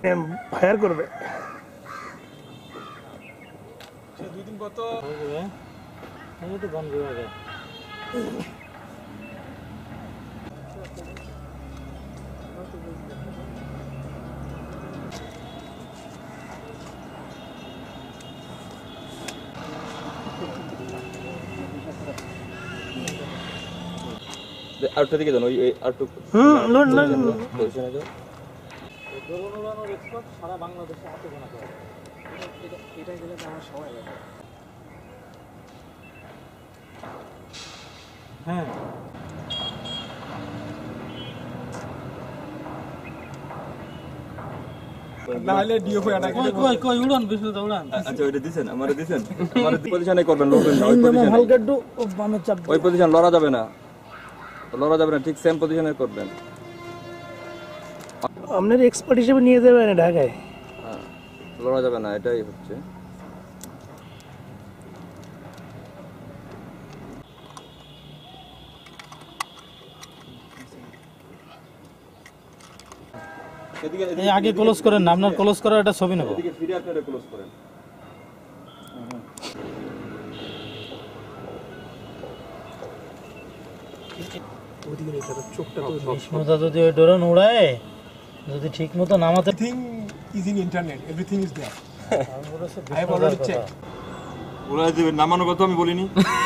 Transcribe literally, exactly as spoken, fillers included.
Fire করবে দুই দিন কত আমি তো বন্ধ হয়ে গেছে আরেকটা দিকে যান ওই আরেকটু হুম লোন লোন পজিশনে যাও ড্রোন উড়ানোর এক্সপার্ট সারা বাংলাদেশে হাতে গোনা করে এটা এটা গেলে তো আমার সময় লাগে হ্যাঁ নাহলে ডিওপি আটাকে কই কই কই উড়ান বিশুল তো উড়ান আচ্ছা ওইটা দিবেন আমারে দিবেন আমারে পজিশনে করবেন লড়বেন না ওই পজিশনে হালকা একটু বামে চাপ ওই পজিশন লড়া যাবে না লড়া যাবে না ঠিক সেম পজিশনে করবেন আপনার এক্সপার্ট হিসেবে নিয়ে যাবেন ঢাকায় হ্যাঁ লড়া যাবে না এটাই হচ্ছে এদিকে এই আগে ক্লোজ করেন না আপনার ক্লোজ করার একটা ছবি নেব এদিকে ফিরে আপনারা ক্লোজ করেন ওদিকে এটা চোখটা তো বিষ্ণুদা যদি ওই ড্রোন উড়ায় যদি ঠিক মতো নামাতে everything is in internet everything is there আমি বলেছি I have already checked. ওরা দিবেন নামানোর কথা আমি বলিনি